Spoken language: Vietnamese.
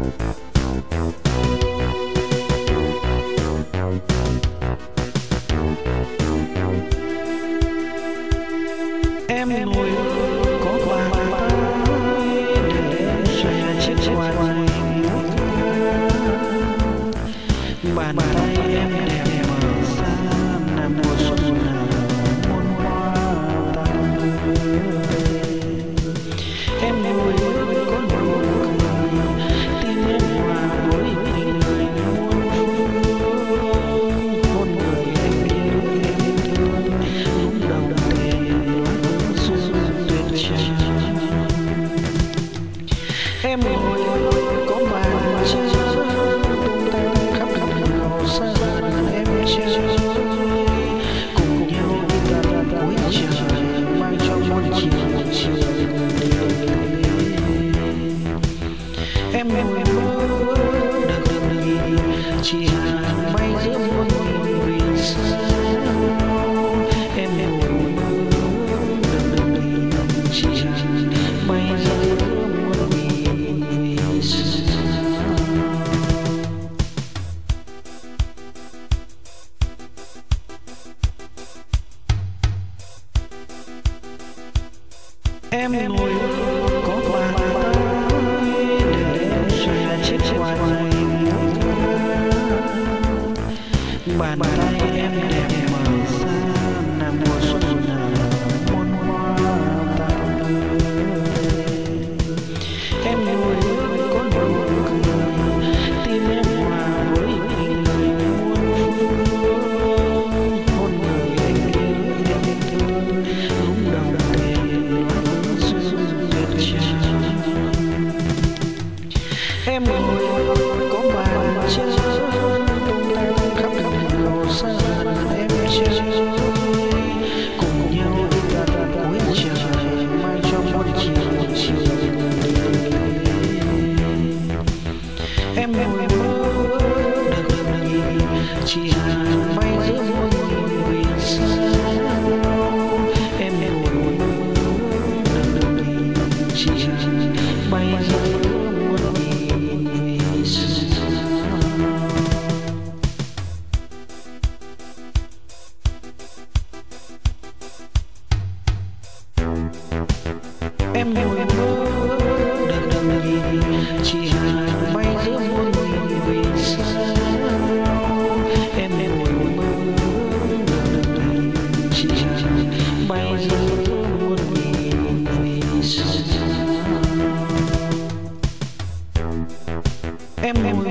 Em ngồi có qua để xòe chiếc quạt, bàn tay em đẹp mở ra là mùa xuân nào muôn hoa tặng người. Em ngồi có nụ cười, tim em hòa với tình người muôn phương. Hôn người anh yêu em thương, lúc đầu thềm xuân tuyệt trần. Em ngồi có bàn chân tung tăng khắp màu xa em chơi, cùng nhau ta cuối trời mang cho muôn chiều em ngồi mơ được nhìn chị Hằng bay giữa muôn vì sao. Em ngồi mơ được nhìn chị Hằng bay giữa muôn vì sao. Em ngồi có bàn tay để xòe chiếc quạt, bàn tay em đẹp mở ra là mùa xuân nào muôn hoa tặng người. Em ngồi có nụ cười, tim em hòa với tình người muôn phương. Hôn người anh yêu em thương, lúc đầu thềm xuân tuyệt trần. Em ngồi có bàn chân tung tăng khắp màu xa em chơi, cùng nhau ta cuối trời mang cho muôn chiều. Em ngồi mơ được nhìn chị Hằng bay giữa muôn vì sao. Em ngồi mơ được nhìn chị Hằng bay giữa muôn vì sao. Em ngồi mơ được nhìn chị Hằng bay giữa muôn vì sao. Em ngồi mơ được nhìn chị Hằng bay giữa muôn vì sao. Em ngồi